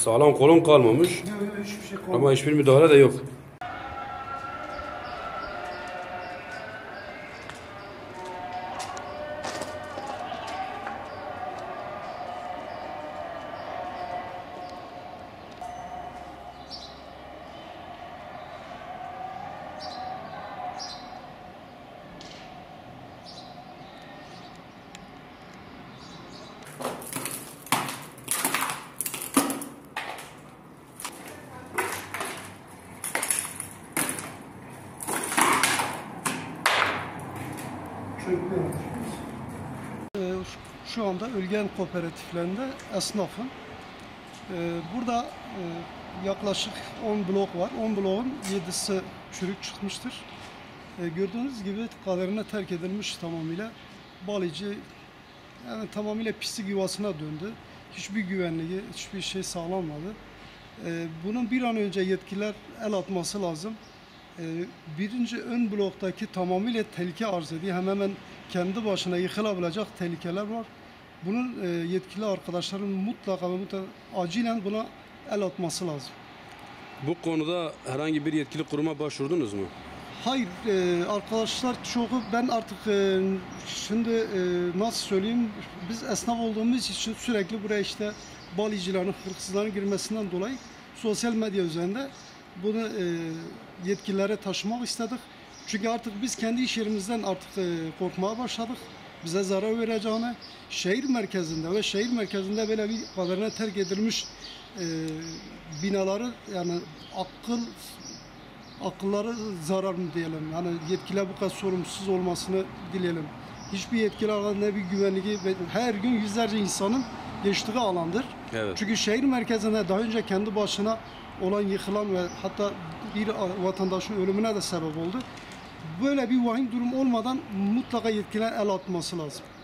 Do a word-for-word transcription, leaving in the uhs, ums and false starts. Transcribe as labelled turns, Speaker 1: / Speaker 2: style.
Speaker 1: Sağlam kolon kalmamış.
Speaker 2: Yok yok hiçbir şey kalmadı.
Speaker 1: Ama hiçbir müdahale de yok.
Speaker 2: Ee, Şu anda Ölgen kooperatiflerinde esnafım. Ee, Burada e, yaklaşık on blok var. on bloğun yedisi çürük çıkmıştır. Ee, Gördüğünüz gibi kaderine terk edilmiş tamamıyla. Balıcı yani tamamıyla pislik yuvasına döndü. Hiçbir güvenliği, hiçbir şey sağlanmadı. Ee, Bunun bir an önce yetkililer el atması lazım. Ee, Birinci ön bloktaki tamamıyla tehlike arz ediyor. Hemen hemen kendi başına yıkılabilecek tehlikeler var. Bunun e, yetkili arkadaşların mutlaka ve mutlaka acilen buna el atması lazım.
Speaker 1: Bu konuda herhangi bir yetkili kuruma başvurdunuz mu?
Speaker 2: Hayır, e, arkadaşlar çoğu ben artık e, şimdi e, nasıl söyleyeyim, biz esnaf olduğumuz için sürekli buraya işte balıcıların, hırsızların girmesinden dolayı sosyal medya üzerinde bunu e, yetkililere taşımak istedik. Çünkü artık biz kendi iş yerimizden artık e, korkmaya başladık. Bize zarar vereceğini, şehir merkezinde ve şehir merkezinde böyle bir kaderine terk edilmiş e, binaları yani akıl akılları zarar mı diyelim, yani yetkililer bu kadar sorumsuz olmasını dileyelim. Hiçbir yetkili alan ne bir güvenliği, her gün yüzlerce insanın geçtiği alandır.
Speaker 1: Evet.
Speaker 2: Çünkü şehir merkezinde daha önce kendi başına olan yıkılan ve hatta bir vatandaşın ölümüne de sebep oldu. Böyle bir vahim durum olmadan mutlaka yetkililer el atması lazım.